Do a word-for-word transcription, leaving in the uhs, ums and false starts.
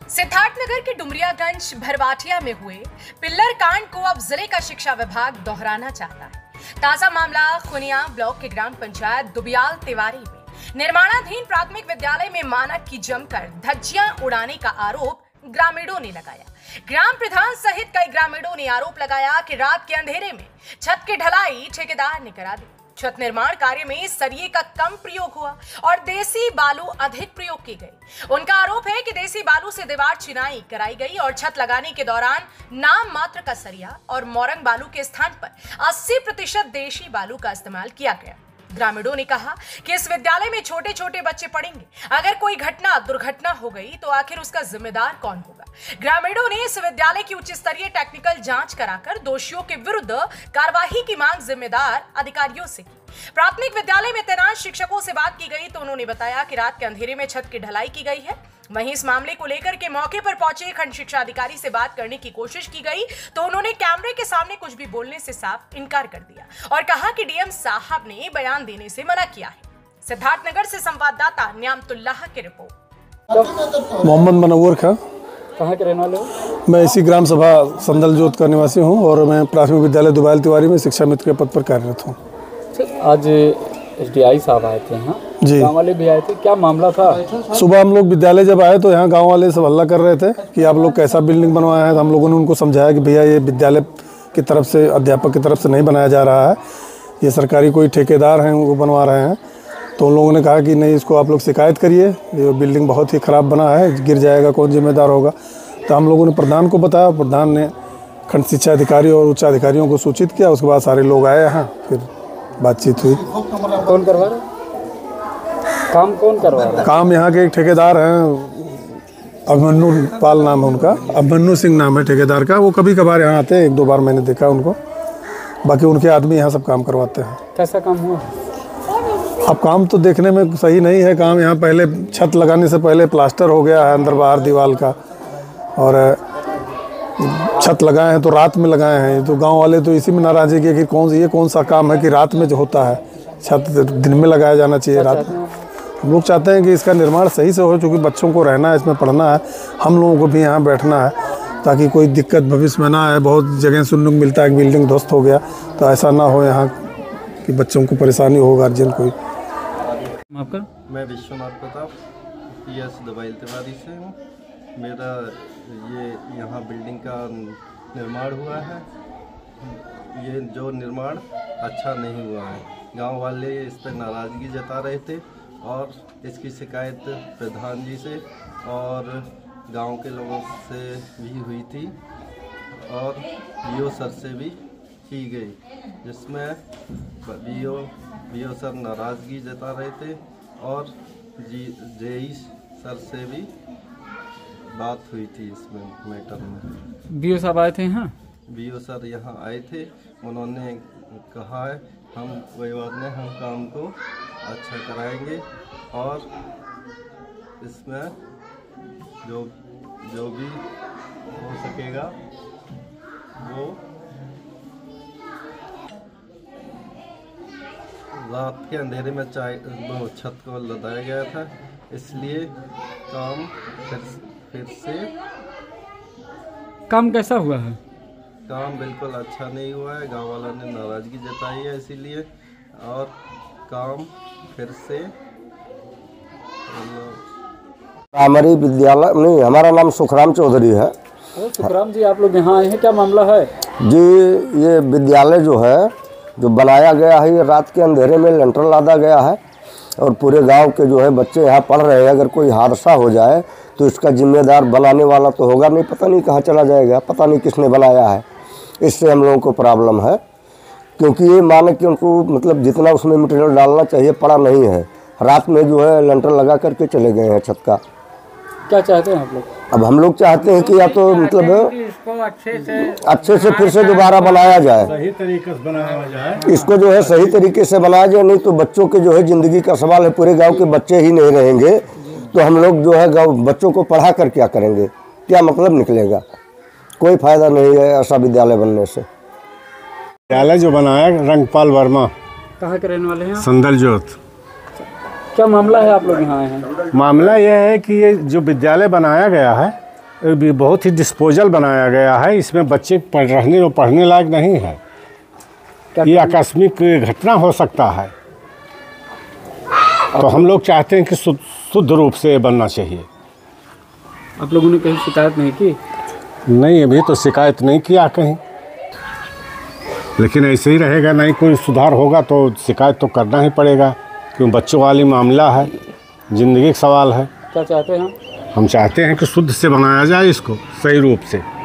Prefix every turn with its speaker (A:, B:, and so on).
A: सिद्धार्थनगर के डुमरियागंज भरवाटिया में हुए पिल्लर कांड को अब जिले का शिक्षा विभाग दोहराना चाहता है। ताजा मामला खुनिया ब्लॉक के ग्राम पंचायत दुबियाल तिवारी में निर्माणाधीन प्राथमिक विद्यालय में मानक की जमकर धज्जियां उड़ाने का आरोप ग्रामीणों ने लगाया। ग्राम प्रधान सहित कई ग्रामीणों ने आरोप लगाया कि रात के अंधेरे में छत की ढलाई ठेकेदार ने करा दी। छत निर्माण कार्य में सरिये का कम प्रयोग हुआ और देसी बालू अधिक प्रयोग की गई। उनका आरोप है कि देसी बालू से दीवार चिनाई कराई गई और छत लगाने के दौरान नाम मात्र का सरिया और मोरंग बालू के स्थान पर अस्सी प्रतिशत देशी बालू का इस्तेमाल किया गया। ग्रामीणों ने कहा कि इस विद्यालय में छोटे छोटे बच्चे पढ़ेंगे, अगर कोई घटना दुर्घटना हो गई तो आखिर उसका जिम्मेदार कौन होगा। ग्रामीणों ने इस विद्यालय की उच्च स्तरीय टेक्निकल जांच कराकर दोषियों के विरुद्ध कार्रवाई की मांग जिम्मेदार अधिकारियों से की। प्राथमिक विद्यालय में तैनात शिक्षकों से बात की गई तो उन्होंने बताया कि रात के अंधेरे में छत की ढलाई की गई है। वहीं इस मामले को लेकर के मौके पर पहुंचे खंड शिक्षा अधिकारी से बात करने की कोशिश की गई तो उन्होंने कैमरे के सामने कुछ भी बोलने से साफ इनकार कर दिया और कहा कि डीएम साहब ने बयान देने से मना किया है। सिद्धार्थनगर से संवाददाता न्यामतुल्लाह की रिपोर्ट।
B: मोहम्मद मनव्वर खां,
C: कहाँ के रहने वाले हो?
B: मैं इसी ग्राम सभा संदल जोत का निवासी हूँ और मैं प्राथमिक विद्यालय दुबियाल तिवारी में शिक्षा मित्र के पद पर कार्यरत हूँ।
C: आज एसडीआई साहब आए थे यहाँ,
B: जी
C: गाँव वाले भी आए थे, क्या मामला था?
B: सुबह हम लोग विद्यालय जब आए तो यहाँ गांव वाले सब हल्ला कर रहे थे कि आप लोग कैसा बिल्डिंग बनवाया है। तो हम लोगों ने उनको समझाया कि भैया ये विद्यालय की तरफ से अध्यापक की तरफ से नहीं बनाया जा रहा है, ये सरकारी कोई ठेकेदार हैं वो बनवा रहे हैं। तो उन लोगों ने कहा कि नहीं, इसको आप लोग शिकायत करिए, ये बिल्डिंग बहुत ही ख़राब बना है, गिर जाएगा कौन जिम्मेदार होगा। तो हम लोगों ने प्रधान को बताया, प्रधान ने खंड शिक्षा अधिकारी और उच्च अधिकारियों को सूचित किया। उसके बाद सारे लोग आए यहाँ, फिर बातचीत हुई।
C: कौन करवा रहा है काम? कौन करवा रहा है
B: काम? यहाँ के एक ठेकेदार हैं, अभिमन्यु पाल नाम है उनका, अभिमन्यु सिंह नाम है ठेकेदार का। वो कभी कभार यहाँ आते हैं, एक दो बार मैंने देखा उनको, बाकी उनके आदमी यहाँ सब काम करवाते हैं।
C: कैसा काम हुआ?
B: अब काम तो देखने में सही नहीं है। काम यहाँ पहले छत लगाने से पहले प्लास्टर हो गया है अंदर बाहर दीवार का, और छत लगाए हैं तो रात में लगाए हैं। तो गांव वाले तो इसी में नाराज है कि कौन ये कौन सा काम है कि रात में जो होता है, छत दिन में लगाया जाना चाहिए, रात में। हम लोग चाहते हैं कि इसका निर्माण सही से हो, क्योंकि बच्चों को रहना है, इसमें पढ़ना है, हम लोगों को भी यहाँ बैठना है, ताकि कोई दिक्कत भविष्य में ना आए। बहुत जगह सुनने को मिलता है कि बिल्डिंग ध्वस्त हो गया, तो ऐसा ना हो यहाँ कि बच्चों को परेशानी हो, गार्जियन को।
C: आपका?
D: मैं विश्वनाथ प्रताप पी एस दुबियाल तिवारी से हूँ। मेरा ये यहाँ बिल्डिंग का निर्माण हुआ है। ये जो निर्माण अच्छा नहीं हुआ है, गांव वाले इस पर नाराज़गी जता रहे थे और इसकी शिकायत प्रधान जी से और गांव के लोगों से भी हुई थी और बीओ सर से भी की गई, जिसमें बीओ बीओ सर नाराज़गी जता रहे थे और जी जेई सर से भी बात हुई थी इसमें मैटर में।
C: बीओ साहब आए थे यहाँ?
D: बीओ सर यहाँ आए थे, उन्होंने कहा है हम कोई बात नहीं, हम काम को अच्छा कराएंगे और इसमें जो जो भी हो सकेगा वो। रात के अंधेरे में चाय वो छत को लदाया गया था, इसलिए काम फिर फिर से।
C: काम कैसा हुआ है?
D: काम बिल्कुल अच्छा नहीं हुआ है, गांव वालों ने नाराज़गी जताई है इसीलिए, और काम फिर से।
E: प्राइमरी विद्यालय नहीं, हमारा नाम सुखराम चौधरी है।
C: सुखराम जी, आप लोग यहाँ आए हैं, क्या मामला है?
E: जी, ये विद्यालय जो है जो बनाया गया है, ये रात के अंधेरे में लेंटर लादा गया है और पूरे गांव के जो है बच्चे यहाँ पढ़ रहे हैं। अगर कोई हादसा हो जाए तो इसका जिम्मेदार बनाने वाला तो होगा नहीं, पता नहीं कहाँ चला जाएगा, पता नहीं किसने बनाया है। इससे हम लोगों को प्रॉब्लम है, क्योंकि ये माने कि उनको मतलब जितना उसमें मटेरियल डालना चाहिए पड़ा नहीं है। रात में जो है लेंटर लगा करके चले गए हैं छत का।
C: क्या चाहते हैं आप लोग?
E: अब हम लोग चाहते हैं कि या तो मतलब
F: इसको अच्छे से
E: अच्छे से फिर से दोबारा बनाया जाए,
F: सही तरीके से बनाया जाए,
E: इसको जो है सही तरीके से बनाया जाए। नहीं तो बच्चों के जो है ज़िंदगी का सवाल है, पूरे गांव के बच्चे ही नहीं रहेंगे तो हम लोग जो है गाँव बच्चों को पढ़ा कर क्या करेंगे, क्या मतलब निकलेगा? कोई फायदा नहीं है ऐसा विद्यालय बनने से।
F: विद्यालय जो बनाया रंगपाल वर्मा,
C: कहाँ के रहने वाले हैं?
F: संदल जोत।
C: क्या मामला है, आप लोग यहाँ आए हैं?
F: मामला यह है कि ये जो विद्यालय बनाया गया है भी बहुत ही डिस्पोजल बनाया गया है। इसमें बच्चे पढ़ रहने और पढ़ने लायक नहीं है। ये आकस्मिक घटना हो सकता है, तो हम लोग चाहते हैं कि शुद्ध शुद्ध रूप से बनना चाहिए।
C: आप लोगों ने कहीं शिकायत नहीं की?
F: नहीं, अभी तो शिकायत नहीं किया कहीं, लेकिन ऐसे ही रहेगा, नहीं कोई सुधार होगा तो शिकायत तो करना ही पड़ेगा, क्योंकि बच्चों वाली मामला है, ज़िंदगी का सवाल है।
C: क्या चाहते हैं हम?
F: हम चाहते हैं कि शुद्ध से बनाया जाए इसको सही रूप से।